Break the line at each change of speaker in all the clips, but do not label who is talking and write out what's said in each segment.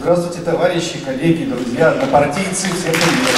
Здравствуйте, товарищи, коллеги, друзья, однопартийцы, всем привет.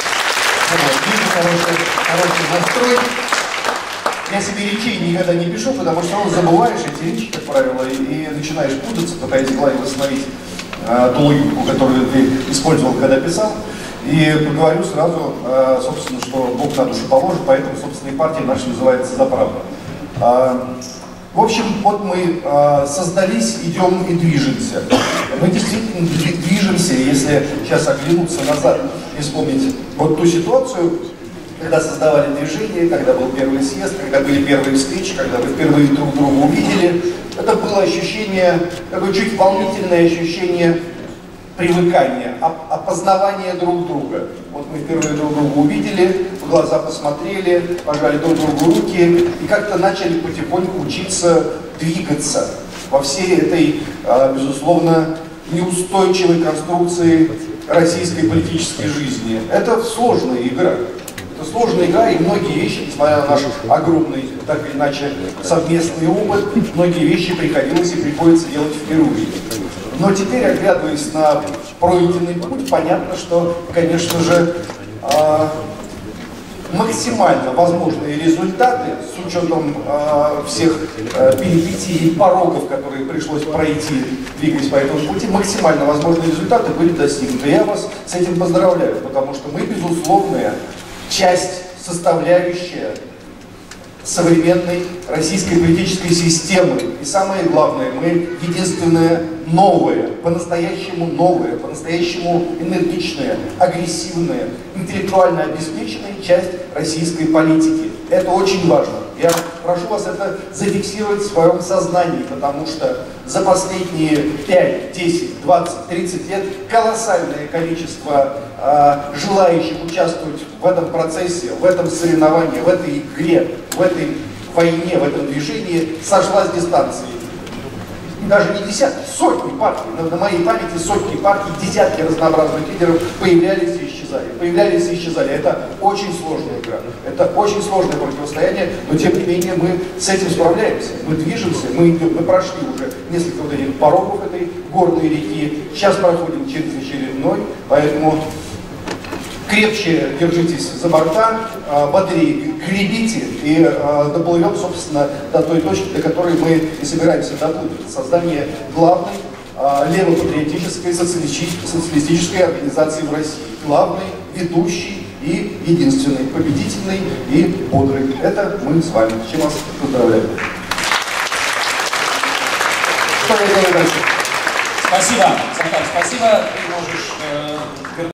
Вижу хороший настрой. Я себе речей никогда не пишу, потому что забываешь эти речи, как правило, и начинаешь путаться, пытаясь в голове восстановить ту логику, которую ты использовал, когда писал. И поговорю сразу, собственно, что Бог на душу положит, поэтому, собственно, и партия наша называется «За правду». В общем, вот мы создались, идем и движемся. Мы действительно движемся, если сейчас оглянуться назад и вспомнить вот ту ситуацию, когда создавали движение, когда был первый съезд, когда были первые встречи, когда вы впервые друг друга увидели. Это было ощущение, такое чуть волнительное ощущение привыкания, опознавания друг друга. Вот мы впервые друг друга увидели, в глаза посмотрели, пожали друг другу руки и как-то начали потихоньку учиться двигаться во всей этой, безусловно, неустойчивой конструкции российской политической жизни. Это сложная игра. Это сложная игра, и многие вещи, несмотря на наш огромный, так или иначе, совместный опыт, многие вещи приходилось и приходится делать впервые. Но теперь, оглядываясь на пройденный путь, понятно, что, конечно же, максимально возможные результаты, с учетом всех перипетий и порогов, которые пришлось пройти, двигаясь по этому пути, максимально возможные результаты были достигнуты. Я вас с этим поздравляю, потому что мы, безусловная часть, составляющая современной российской политической системы. И самое главное, мы единственная новая, по-настоящему энергичная, агрессивная, интеллектуально обеспеченная часть российской политики. Это очень важно. Я прошу вас это зафиксировать в своем сознании, потому что за последние 5, 10, 20, 30 лет колоссальное количество желающих участвовать в этом процессе, в этом соревновании, в этой игре, в этой войне, в этом движении сошла с дистанции. И даже не десятки, сотни партий, на моей памяти сотни партий, десятки разнообразных лидеров появлялись и исчезали. Появлялись и исчезали. Это очень сложная игра, это очень сложное противостояние, но тем не менее мы с этим справляемся. Мы движемся, мы идем, мы прошли уже несколько вот этих порогов этой горной реки, сейчас проходим через очередной, поэтому крепче держитесь за борта, бодрее гребите и доплывем, собственно, до той точки, до которой мы и собираемся доплыть. Создание главной левопатриотической социалистической организации в России. Главной, ведущей и единственной, победительной и бодрой. Это мы с вами. Чем вас поздравляю. Что я делаю дальше?
Спасибо, Захар, спасибо. Ты можешь